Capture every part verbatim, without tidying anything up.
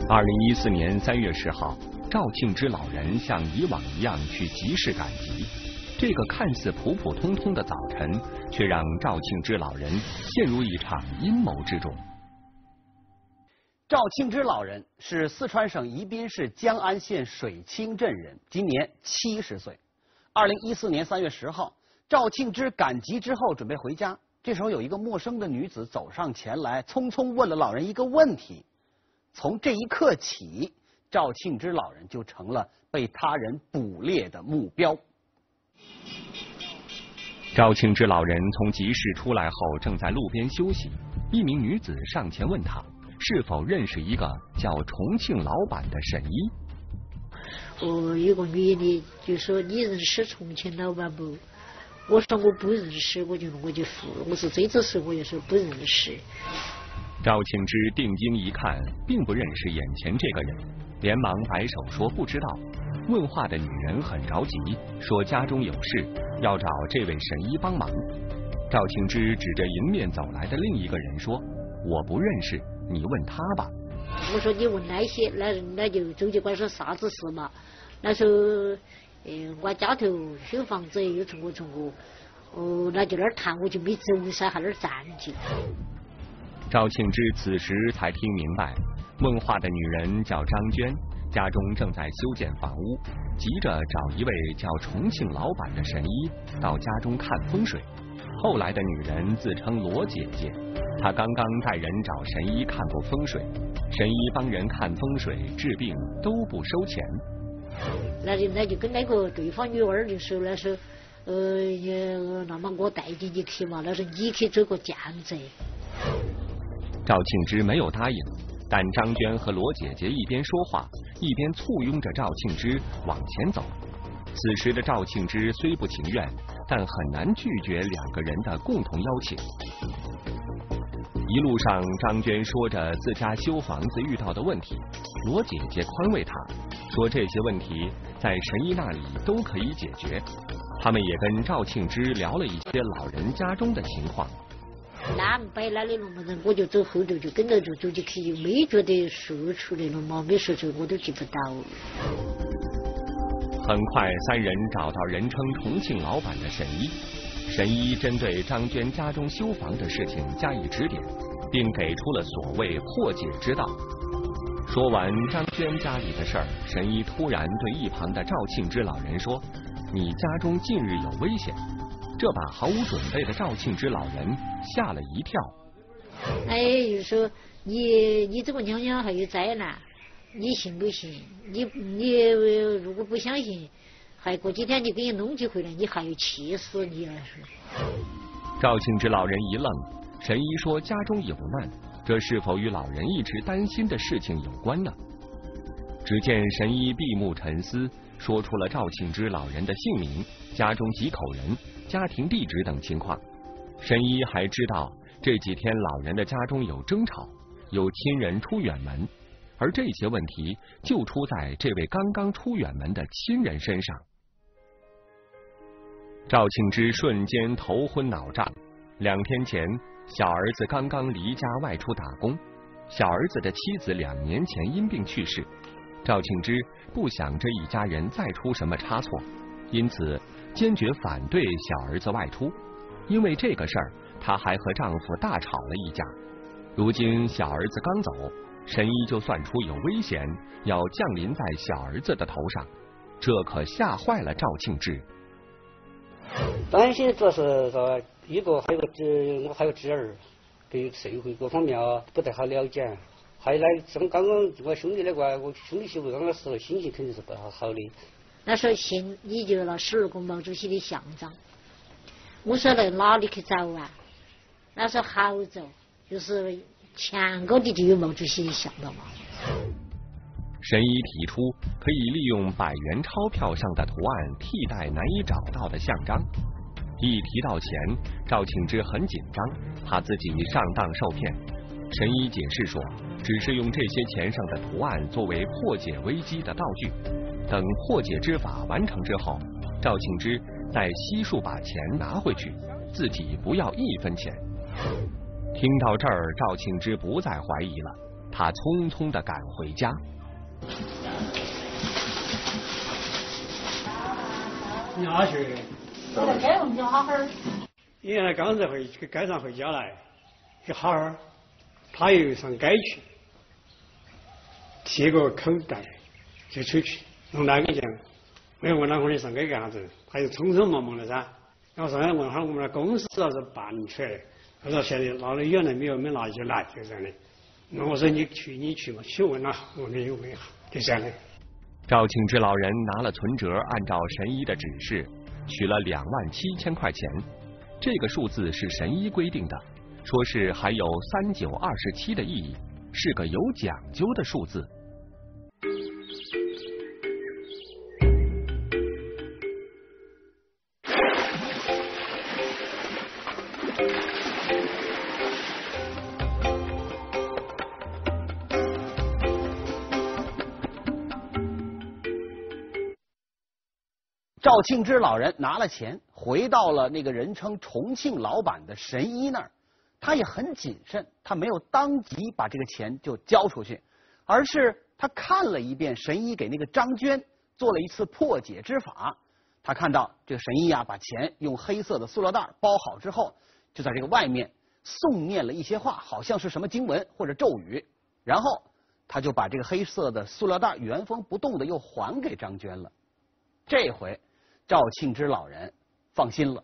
二零一四年三月十号，赵庆之老人像以往一样去集市赶集。这个看似普普通通的早晨，却让赵庆之老人陷入一场阴谋之中。 赵庆之老人是四川省宜宾市江安县水清镇人，今年七十岁。二零一四年三月十号，赵庆之赶集之后准备回家，这时候有一个陌生的女子走上前来，匆匆问了老人一个问题。从这一刻起，赵庆之老人就成了被他人捕猎的目标。 赵庆之老人从集市出来后，正在路边休息，一名女子上前问他是否认识一个叫重庆老板的沈一。 哦，有个女的就说你认识重庆老板不？我说我不认识，我就我就说我是这次时我也说不认识。 赵庆之定睛一看，并不认识眼前这个人，连忙摆手说不知道。问话的女人很着急，说家中有事，要找这位沈一帮忙。赵庆之指着迎面走来的另一个人说：“我不认识，你问他吧。” 我说你问那些，那那就周警官说啥子事嘛？那时候，呃，我家头修房子又从我从我，哦，那就那儿谈，我就没走噻，还那儿站起。 赵庆之此时才听明白，问话的女人叫张娟，家中正在修建房屋，急着找一位叫重庆老板的神医到家中看风水。后来的女人自称罗姐姐，她刚刚带人找神医看过风水，神医帮人看风水治病都不收钱。 那就那就跟那个对方女儿就说那说，呃，那么我带进去去嘛，那是你去做个见证。 赵庆之没有答应，但张娟和罗姐姐一边说话，一边簇拥着赵庆之往前走。此时的赵庆之虽不情愿，但很难拒绝两个人的共同邀请。一路上，张娟说着自家修房子遇到的问题，罗姐姐宽慰她，说这些问题在神医那里都可以解决。他们也跟赵庆之聊了一些老人家中的情况。 那摆那里了嘛，我就走后头就跟着就走进去，就没觉得说出来了嘛，没说出我都记不到。 很快，三人找到人称重庆老板的沈一。沈一针对张娟家中修房的事情加以指点，并给出了所谓破解之道。说完张娟家里的事儿，沈一突然对一旁的赵庆之老人说：“你家中近日有危险。”这把毫无准备的赵庆之老人吓了一跳。 哎，就说你你这个娘娘还有灾难，你信不信？你你如果不相信，还过几天就给你弄起回来，你还要气死你了。 赵庆之老人一愣，神医说家中有难，这是否与老人一直担心的事情有关呢？只见神医闭目沉思，说出了赵庆之老人的姓名、家中几口人、家庭地址等情况。神医还知道这几天老人的家中有争吵，有亲人出远门，而这些问题就出在这位刚刚出远门的亲人身上。赵庆之瞬间头昏脑胀。两天前，小儿子刚刚离家外出打工，小儿子的妻子两年前因病去世。赵庆之不想这一家人再出什么差错，因此坚决反对小儿子外出。因为这个事儿，她还和丈夫大吵了一架。如今小儿子刚走，神医就算出有危险要降临在小儿子的头上，这可吓坏了赵庆之。 担心主要是说一个还有个侄，我还有侄儿，对社会各方面啊不太好了解。还有呢，像刚刚我兄弟那个，我兄弟媳妇刚刚时候心情肯定是不好好的。 那时候信你就那十二个毛主席的像章，我说来哪里去找啊？那时候好找，就是墙高的就有毛主席的像了嘛。 神医提出可以利用百元钞票上的图案替代难以找到的像章。一提到钱，赵庆之很紧张，怕自己上当受骗。神医解释说，只是用这些钱上的图案作为破解危机的道具，等破解之法完成之后，赵庆之再悉数把钱拿回去，自己不要一分钱。听到这儿，赵庆之不再怀疑了。 他匆匆地赶回家。 你哪去的？ 我在街上叫哈哈儿。 原来刚才回去街上回家来，一哈儿，他又上街去，提个口袋就出去，弄那个讲，我要问他我你上街干啥子？他又匆匆忙忙的噻。然后上来问下我们的公司要是办出来，他说现在拿了原来没有，没拿就来，就这样的。那我说你去你去嘛，去问了，我没有问下，就这样的。 赵庆之老人拿了存折，按照神医的指示取了两万七千块钱。这个数字是神医规定的，说是还有三九二十七的意义，是个有讲究的数字。 赵庆之老人拿了钱，回到了那个人称重庆老板的神医那儿。他也很谨慎，他没有当即把这个钱就交出去，而是他看了一遍神医给那个张娟做了一次破解之法。他看到这个神医啊，把钱用黑色的塑料袋包好之后，就在这个外面诵念了一些话，好像是什么经文或者咒语，然后他就把这个黑色的塑料袋原封不动的又还给张娟了。这回赵庆之老人放心了。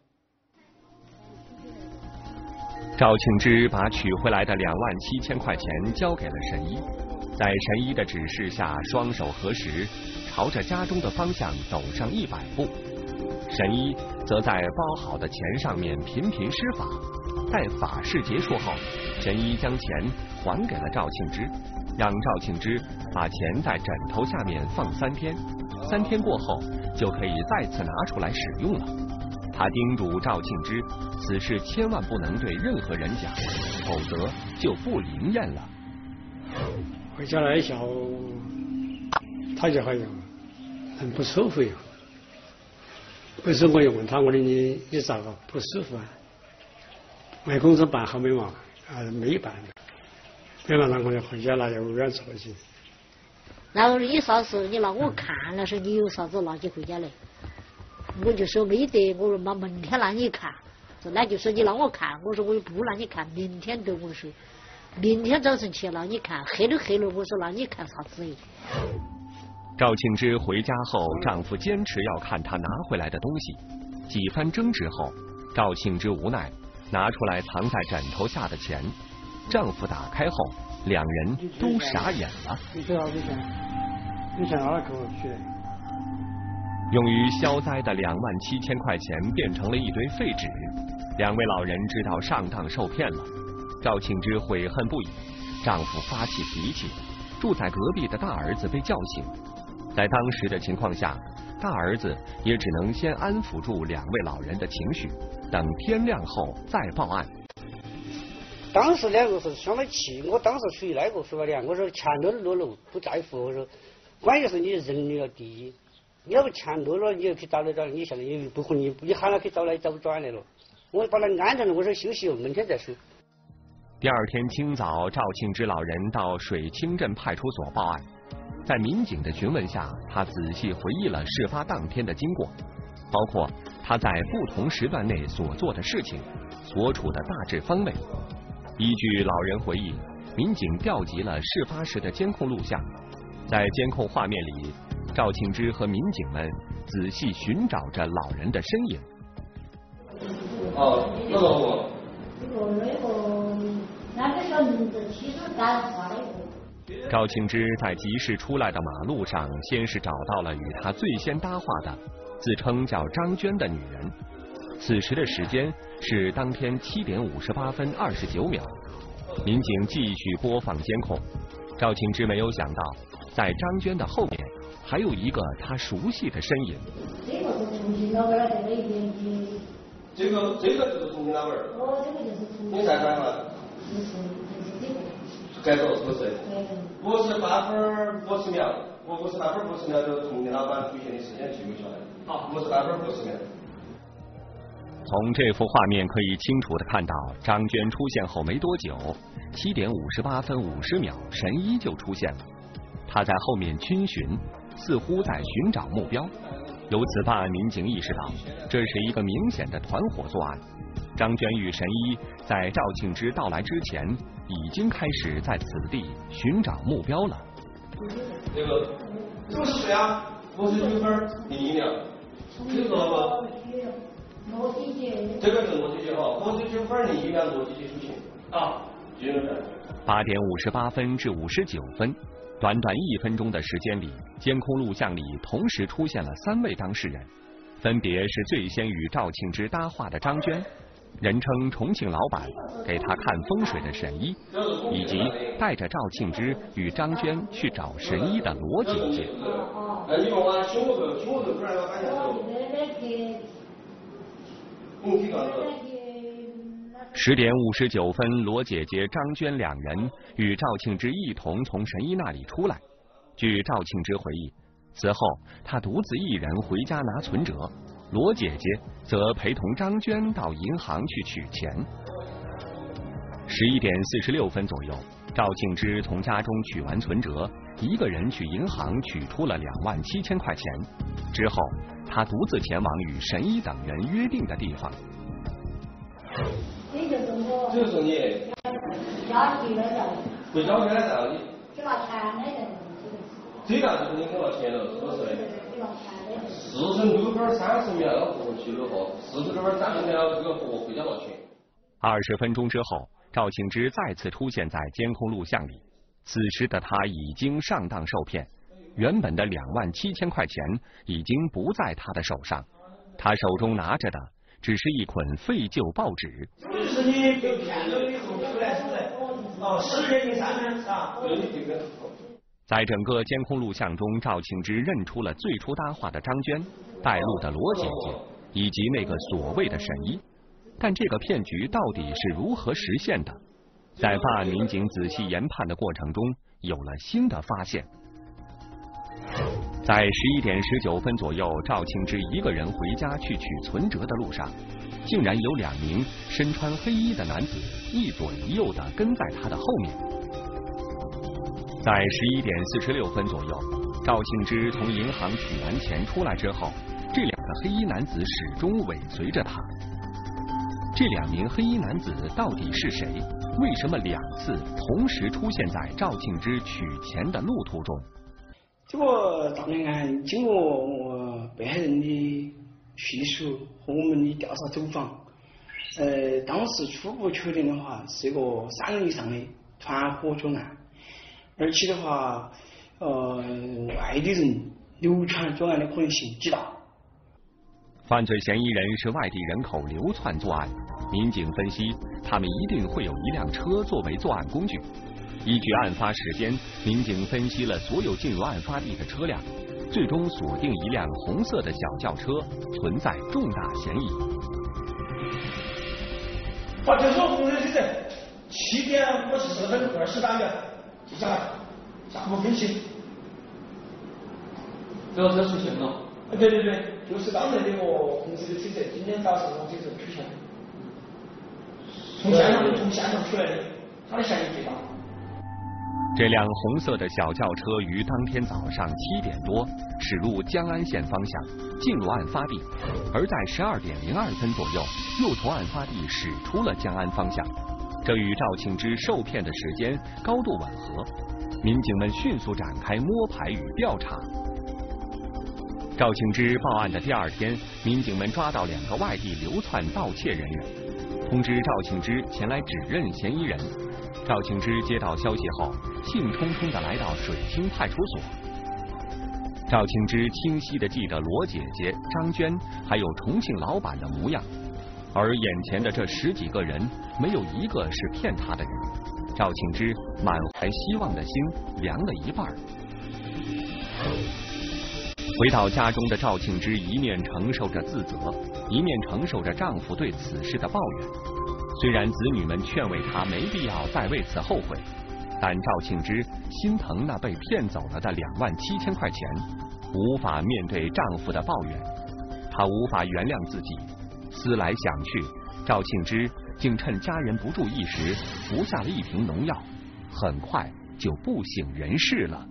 赵庆之把取回来的两万七千块钱交给了神医，在神医的指示下，双手合十，朝着家中的方向走上一百步。神医则在包好的钱上面频频施法。待法事结束后，神医将钱还给了赵庆之，让赵庆之把钱在枕头下面放三天，三天过后就可以再次拿出来使用了。他叮嘱赵庆之，此事千万不能对任何人讲，否则就不灵验了。 回家来一下，他就好像很不舒服呀。为什么我又问他，我说你你咋个不舒服啊？我工作办好没嘛？啊，没办。没办，然后就回家了，又远出去。 然后你啥时候你拿我看了说你有啥子拿起回家来？我就说没得，我说妈明天让你看。说那就说你让我看，我说我又不让你看，明天等我说，明天早晨起来让你看，黑了黑了，我说让你看啥子？ 赵庆之回家后，丈夫坚持要看他拿回来的东西，几番争执后，赵庆之无奈拿出来藏在枕头下的钱，丈夫打开后，两人都傻眼了。 你知道这钱，你钱哪里给我去？ 用于消灾的两万七千块钱变成了一堆废纸，两位老人知道上当受骗了。赵庆之悔恨不已，丈夫发起脾气，住在隔壁的大儿子被叫醒。在当时的情况下，大儿子也只能先安抚住两位老人的情绪，等天亮后再报案。 当时两个是相当气，我当时属于那个说的，我说钱都落了不在乎，我说关键是你人民要第一，你要不钱落了，你要去找来找来，你现在也不可能，你喊他去找来找不转来了。我把他安顿了，我说休息，明天再说。 第二天清早，赵庆之老人到水清镇派出所报案。在民警的询问下，他仔细回忆了事发当天的经过，包括他在不同时段内所做的事情，所处的大致方位。依据老人回忆，民警调集了事发时的监控录像，在监控画面里，赵庆之和民警们仔细寻找着老人的身影。 哦，那个我。 那个那个那个小名字其实干啥的？ 赵庆之在集市出来的马路上，先是找到了与他最先搭话的自称叫张娟的女人。此时的时间是当天七点五十八分二十九秒。民警继续播放监控，赵庆之没有想到，在张娟的后面还有一个他熟悉的身影。 这个是重庆那边的那边的。 这个这个就是重庆那边。 我这个就是重庆。 你在干嘛？ 就是就是这个。 改造是不是？我是八分五十秒，我我是八分五十秒就重庆老板出现的时间记录下来。好，我是八分五十秒。 从这幅画面可以清楚的看到，张娟出现后没多久，七点五十八分五十秒，神医就出现了。他在后面逡巡，似乎在寻找目标。由此，办案民警意识到，这是一个明显的团伙作案。张娟与神医在赵庆之到来之前，已经开始在此地寻找目标了。 这个，这个是谁啊？五十九分零一秒，这个吗？罗姐姐。这个是罗姐姐哈，五十九分零一秒，罗姐姐出现啊，就是。 八点五十八分至五十九分，短短一分钟的时间里，监控录像里同时出现了三位当事人，分别是最先与赵庆之搭话的张娟，人称重庆老板，给他看风水的神医，以及带着赵庆之与张娟去找神医的罗姐姐。十点五十九分，罗姐姐、张娟两人与赵庆之一同从神医那里出来。据赵庆之回忆，此后他独自一人回家拿存折，罗姐姐则陪同张娟到银行去取钱。十一点四十六分左右，赵庆之从家中取完存折，一个人去银行取出了两万七千块钱。之后，他独自前往与神医等人约定的地方。 这就是你。家里来的。回家来的。去拿钱来的。这个就是你给拿钱了，是不是？四十六分三十秒回去了后，四十六分三十秒这个回回家拿钱。 二十分钟之后，赵庆之再次出现在监控录像里。此时的他已经上当受骗，原本的两万七千块钱已经不在他的手上，他手中拿着的只是一捆废旧报纸。 就是你被骗了以后出来是不是？哦，十人零三分啊。 在整个监控录像中，赵庆之认出了最初搭话的张娟、带路的罗姐姐以及那个所谓的神医。但这个骗局到底是如何实现的？在办案民警仔细研判的过程中，有了新的发现。在十一点十九分左右，赵庆之一个人回家去取存折的路上，竟然有两名身穿黑衣的男子一左一右的跟在他的后面。在十一点四十六分左右，赵庆之从银行取完钱出来之后，这两个黑衣男子始终尾随着他。这两名黑衣男子到底是谁？为什么两次同时出现在赵庆之取钱的路途中？ 这个档案经过我被害人的叙述和我们的调查走访，呃，当时初步确定的话是一个三人以上的团伙作案，而且的话，呃，外地人流传作案的可能性极大。 犯罪嫌疑人是外地人口流窜作案，民警分析，他们一定会有一辆车作为作案工具。依据案发时间，民警分析了所有进入案发地的车辆，最终锁定一辆红色的小轿车，存在重大嫌疑。 好，这是红色汽车，七点五十四分二十八秒，记下来，下步分析。 这个车出现了。 对对对，就是刚才那个红色的汽车，今天早上我这时候出现，从现场从现场出来的，他的嫌疑最大。 这辆红色的小轿车于当天早上七点多驶入江安县方向，进入案发地，而在十二点零二分左右又从案发地驶出了江安方向，这与赵庆之受骗的时间高度吻合。民警们迅速展开摸排与调查。赵庆之报案的第二天，民警们抓到两个外地流窜盗窃人员，通知赵庆之前来指认嫌疑人。赵庆之接到消息后，兴冲冲地来到水清派出所。赵庆之清晰地记得罗姐姐、张娟还有重庆老板的模样，而眼前的这十几个人，没有一个是骗他的人。赵庆之满怀希望的心凉了一半。回到家中的赵庆之一面承受着自责，一面承受着丈夫对此事的抱怨。虽然子女们劝慰她没必要再为此后悔，但赵庆之心疼那被骗走了的两万七千块钱，无法面对丈夫的抱怨，她无法原谅自己， 思来想去，赵庆之竟趁家人不注意时服下了一瓶农药，很快就不省人事了。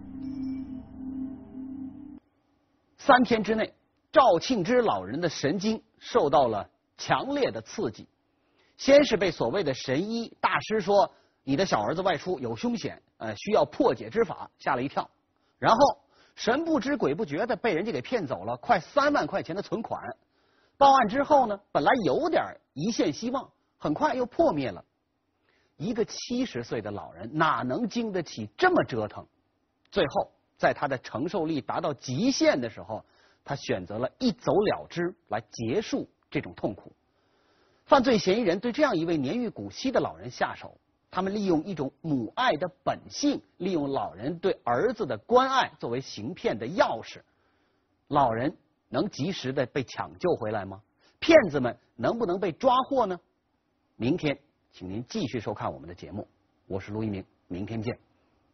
三天之内，赵庆之老人的神经受到了强烈的刺激，先是被所谓的神医大师说你的小儿子外出有凶险，呃，需要破解之法，吓了一跳。然后神不知鬼不觉的被人家给骗走了快三万块钱的存款。报案之后呢，本来有点一线希望，很快又破灭了。一个七十岁的老人哪能经得起这么折腾？最后在他的承受力达到极限的时候，他选择了一走了之来结束这种痛苦。犯罪嫌疑人对这样一位年逾古稀的老人下手，他们利用一种母爱的本性，利用老人对儿子的关爱作为行骗的钥匙。老人能及时的被抢救回来吗？骗子们能不能被抓获呢？明天请您继续收看我们的节目，我是陆一鸣，明天见。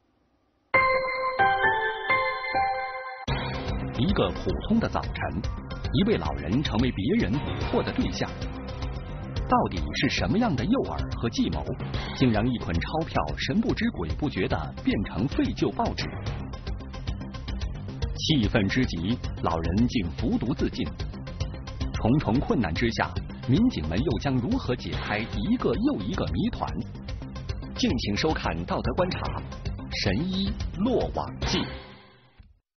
一个普通的早晨，一位老人成为别人蛊惑的对象。到底是什么样的诱饵和计谋，竟让一捆钞票神不知鬼不觉地变成废旧报纸？气愤之极，老人竟服毒自尽。重重困难之下，民警们又将如何解开一个又一个谜团？敬请收看《道德观察》，神医落网记。